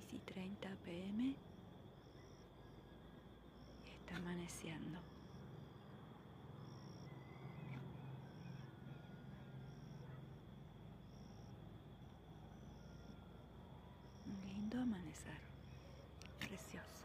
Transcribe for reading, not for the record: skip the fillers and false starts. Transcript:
6:30 p.m. y está amaneciendo. Un lindo amanecer, precioso.